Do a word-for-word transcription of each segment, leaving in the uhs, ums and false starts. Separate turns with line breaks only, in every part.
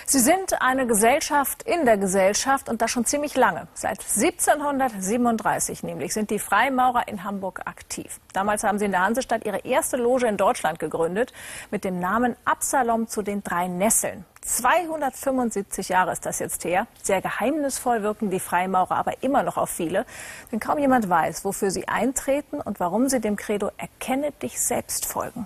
Sie sind eine Gesellschaft in der Gesellschaft und das schon ziemlich lange. Seit siebzehnhundertsiebenunddreißig nämlich sind die Freimaurer in Hamburg aktiv. Damals haben sie in der Hansestadt ihre erste Loge in Deutschland gegründet mit dem Namen Absalom zu den drei Nesseln. zweihundertfünfundsiebzig Jahre ist das jetzt her. Sehr geheimnisvoll wirken die Freimaurer aber immer noch auf viele. Denn kaum jemand weiß, wofür sie eintreten und warum sie dem Credo "Erkenne dich selbst" folgen.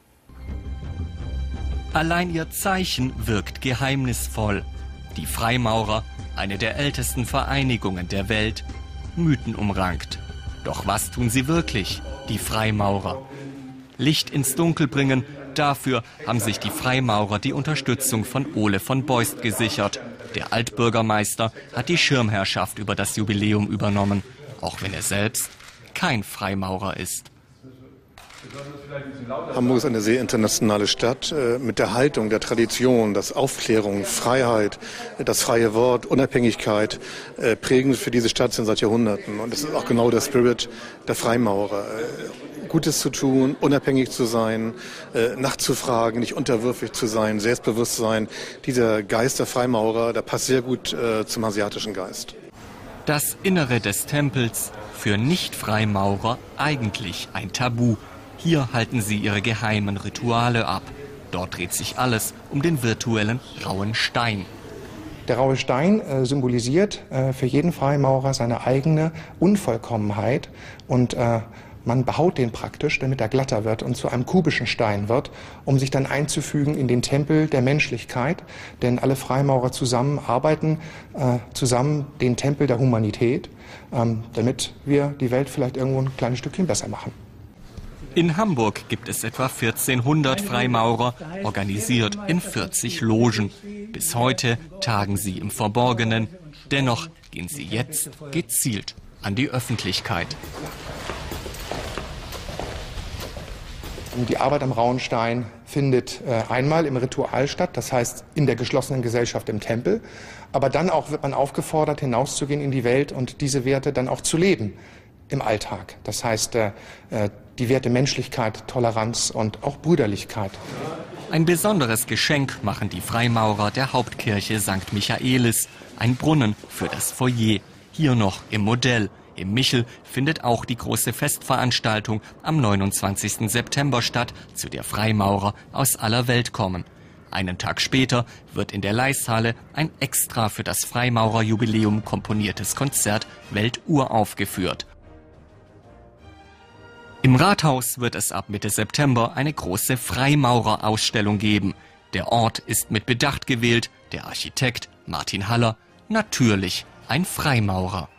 Allein ihr Zeichen wirkt geheimnisvoll. Die Freimaurer, eine der ältesten Vereinigungen der Welt, mythenumrankt. Doch was tun sie wirklich, die Freimaurer? Licht ins Dunkel bringen, dafür haben sich die Freimaurer die Unterstützung von Ole von Beust gesichert. Der Altbürgermeister hat die Schirmherrschaft über das Jubiläum übernommen, auch wenn er selbst kein Freimaurer ist.
Hamburg ist eine sehr internationale Stadt äh, mit der Haltung, der Tradition, dass Aufklärung, Freiheit, das freie Wort, Unabhängigkeit äh, prägend für diese Stadt sind seit Jahrhunderten. Und das ist auch genau der Spirit der Freimaurer. Äh, Gutes zu tun, unabhängig zu sein, äh, nachzufragen, nicht unterwürfig zu sein, selbstbewusst sein. Dieser Geist der Freimaurer, der passt sehr gut äh, zum hanseatischen Geist.
Das Innere des Tempels, für Nicht-Freimaurer eigentlich ein Tabu. Hier halten sie ihre geheimen Rituale ab. Dort dreht sich alles um den virtuellen rauen Stein.
Der raue Stein äh, symbolisiert äh, für jeden Freimaurer seine eigene Unvollkommenheit und äh, man behaut den praktisch, damit er glatter wird und zu einem kubischen Stein wird, um sich dann einzufügen in den Tempel der Menschlichkeit. Denn alle Freimaurer zusammen arbeiten äh, zusammen den Tempel der Humanität, ähm, damit wir die Welt vielleicht irgendwo ein kleines Stückchen besser machen.
In Hamburg gibt es etwa vierzehnhundert Freimaurer, organisiert in vierzig Logen. Bis heute tagen sie im Verborgenen. Dennoch gehen sie jetzt gezielt an die Öffentlichkeit.
Die Arbeit am rauen Stein findet äh, einmal im Ritual statt, das heißt in der geschlossenen Gesellschaft im Tempel. Aber dann auch wird man aufgefordert, hinauszugehen in die Welt und diese Werte dann auch zu leben im Alltag. Das heißt, äh, die Werte Menschlichkeit, Toleranz und auch Brüderlichkeit.
Ein besonderes Geschenk machen die Freimaurer der Hauptkirche Sankt Michaelis. Ein Brunnen für das Foyer. Hier noch im Modell. Im Michel findet auch die große Festveranstaltung am neunundzwanzigsten September statt, zu der Freimaurer aus aller Welt kommen. Einen Tag später wird in der Leishalle ein extra für das Freimaurerjubiläum komponiertes Konzert Weltuhr aufgeführt. Im Rathaus wird es ab Mitte September eine große Freimaurerausstellung geben. Der Ort ist mit Bedacht gewählt, der Architekt Martin Haller, natürlich ein Freimaurer.